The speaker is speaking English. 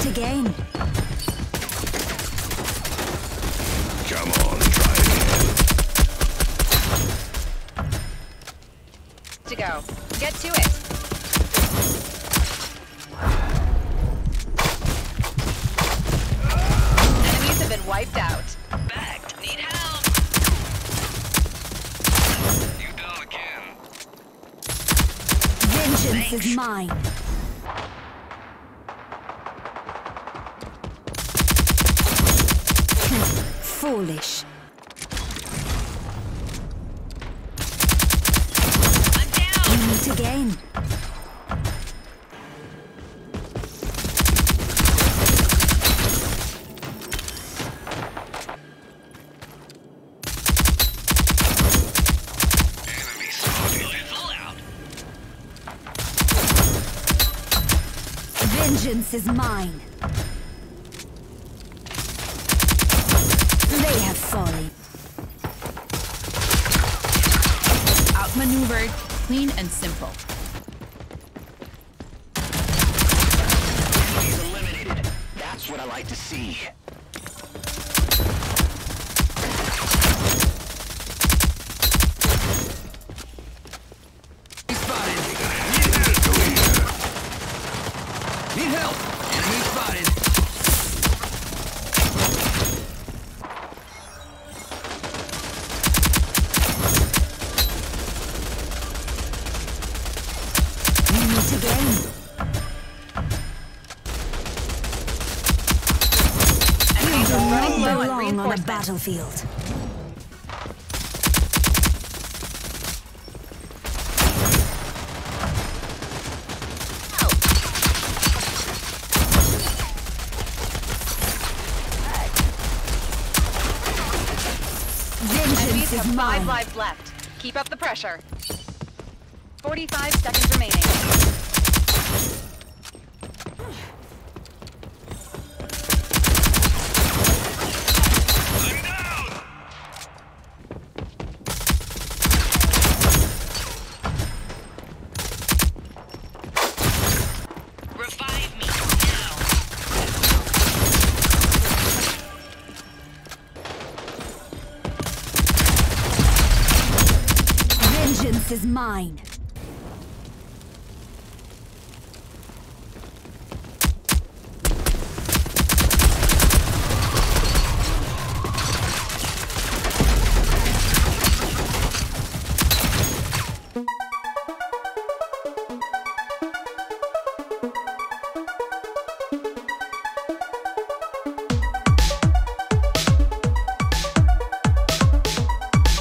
meet again. Come on, try again. To go. Get to it. Enemies have been wiped out. Backed. Need help. You down again. Vengeance is mine. Foolish. I'm down. We meet again. Enemy spotted. Full out. Vengeance is mine. They have fallen. Outmaneuvered, clean and simple. He's eliminated. That's what I like to see. He's spotted. Need help. Enemy spotted. We meet again. Enemies You are do running not low on belong on a reinforcements. battlefield. Enemies Vengeance have is 5 mine. lives left. Keep up the pressure. 45 seconds remaining. I'm down. Revive me now. Vengeance is mine.